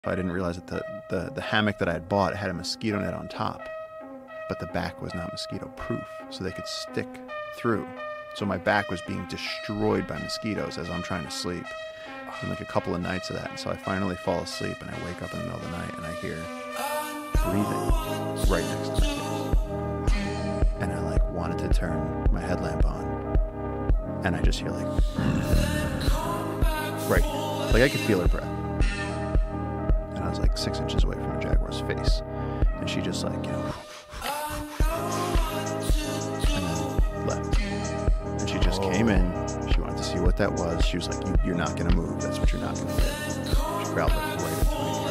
I didn't realize that the hammock that I had bought had a mosquito net on top, but the back was not mosquito proof, so they could stick through. So my back was being destroyed by mosquitoes as I'm trying to sleep. And like a couple of nights of that. And so I finally fall asleep and I wake up in the middle of the night and I hear breathing right next to my face. And I like wanted to turn my headlamp on. And I just hear like, right here. Like I could feel her breath. And I was like 6 inches away from a jaguar's face. And she just like, you know, and then left. And she just came in. She wanted to see what that was. She was like, you're not going to move. That's what you're not going to do. She growled like right into me.